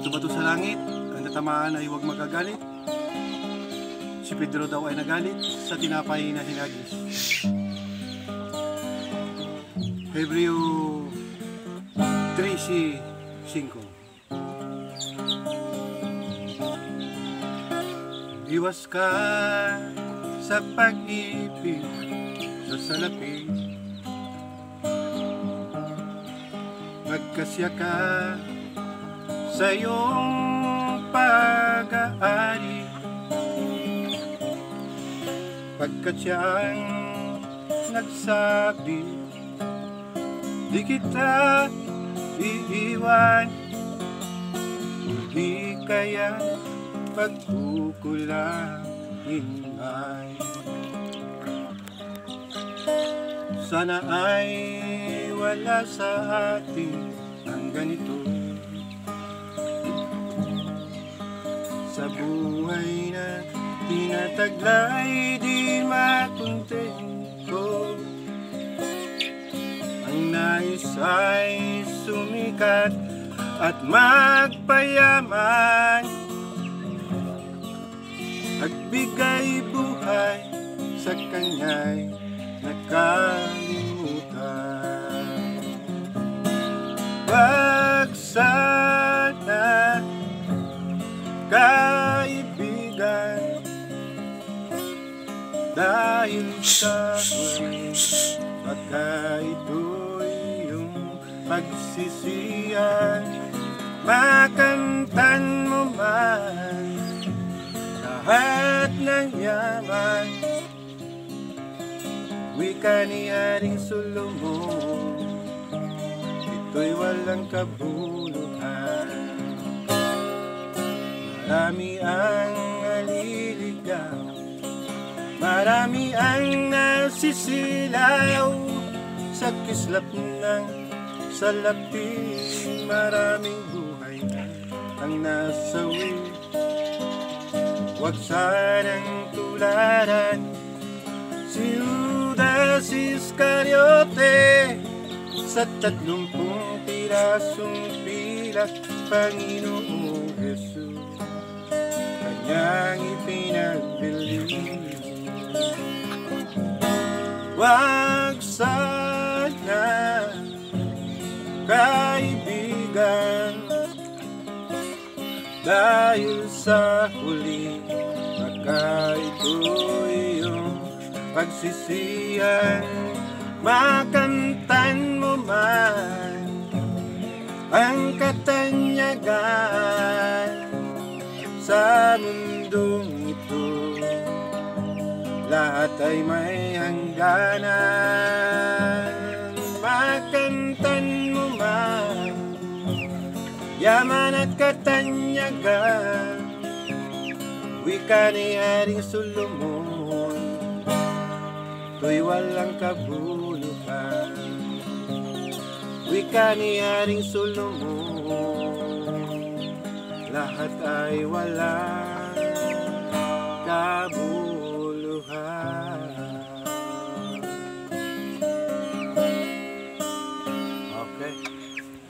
bato-bato sa langit, ang natamaan ay huwag magagalit. Si Pedro daw ay nagalit sa tinapay na hinagis. Hebreo 13:5. Iwas ka sa pag-ibig sa salapi, magkasya ka sa iyong pag-aari, pagkat siya ang nagsabi, di kita iiwan, hindi kaya pagkukulangin ay. Sana ay wala sa atin ang ganito sa buhay na tinataglay, di makontento. Ang nais ay sumikat at magpayaman, at bigay buhay sa kanya'y nakalimutan. Wag sana, kaibigan, dahil sa huli baka ito'y iyong pagsisiyan. Makamtan mo man lahat ng yaman, wika ni Haring Solomon, ito'y walang kabuluhan. Marami ang naliligaw, marami ang nasisilaw sa kislap ng salapi, maraming buhay ang nasawi. Huwag sanang tularan si Judas Iscariote sa 30 pirasong pilak. Panginoong Jesus kanyang ipinagbili. Huwag sana, kaibigan, dahil sa huli baka ito'y iyong pagsisiyan. Makamtan mo man ang katanyagan sa mundong ito, lahat ay may hangganan. Makamtan mo man yaman at katanyagan, wika ni Haring Solomon, ito'y walang kabuluhan. Wika ni Haring Solomon, lahat ay walang kabuluhan.